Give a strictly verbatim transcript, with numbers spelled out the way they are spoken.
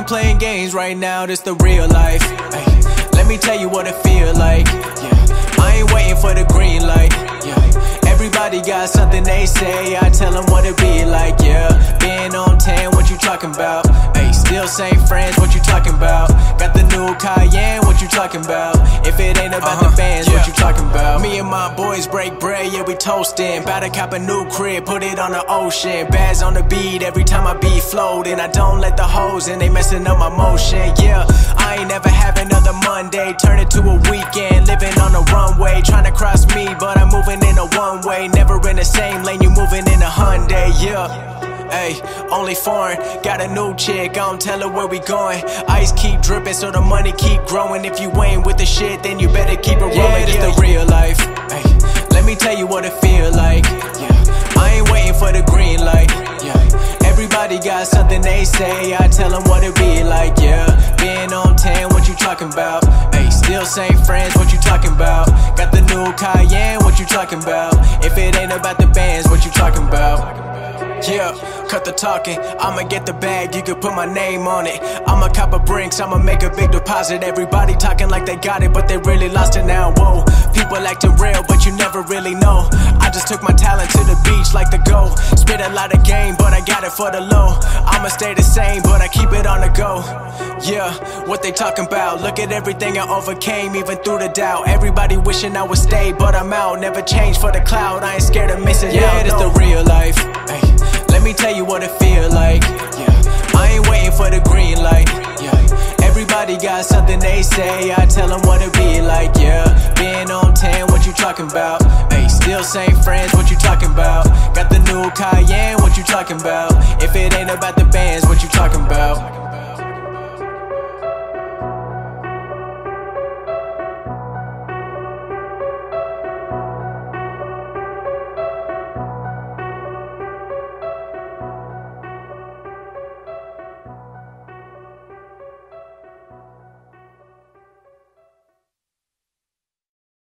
playing games right now, this the real life. Ay, let me tell you what it feel like. Yeah, I ain't waiting for the green light. Yeah, everybody got something they say, I tell them what it be like. Yeah, being on ten, what you talking about? Ay, still same friends, what you talking about? Got the new Cayenne, what you talking about? If it ain't about uh-huh, the bands, yeah. What you talking about? Me and my boys break bread, yeah, we toastin'. Bout to cop a new crib, put it on the ocean. Bags on the beat, every time I beat floatin'. I don't let the hoes in, they messin' up my motion. Yeah, I ain't never have another Monday, turn it to a weekend. Living on a runway, tryna cross me, but I'm moving in a one way. Never in the same lane, you moving in a Hyundai, yeah. Ayy, only foreign, got a new chick, I don't tell her where we going. Ice keep dripping, so the money keep growing. If you ain't with the shit, then you better keep it rolling. Yeah, this yeah. the real life. Ayy, let me tell you what it feel like. Yeah, I ain't waiting for the green light. Yeah, everybody got something they say, I tell them what it be like. Yeah, being on ten, what you talking about? Ayy, still same friends, what you talking about? Got the new Cayenne, what you talking about? If it ain't about the bands, what you talking about? Yeah, cut the talking, I'ma get the bag, you can put my name on it. I'ma cop a Brinks, I'ma make a big deposit. Everybody talking like they got it, but they really lost it now, whoa. People acting real, but you never really know. I just took my talent to the beach like the go. Spit a lot of game, but I got it for the low. I'ma stay the same, but I keep it on the go. Yeah, what they talking about? Look at everything I overcame, even through the doubt. Everybody wishing I would stay, but I'm out. Never change for the cloud, I ain't scared of missing yeah, out. Yeah, this no. the real life. Ay, let me tell you what it feel like. Yeah, I ain't waiting for the green light. Yeah, everybody got something they say, I tell them what it be like. Yeah, being on ten, what you talking about? Ay, still same friends, what you talking about? Got the new Cayenne, what you talking about? If it ain't about the bands, what you talking about?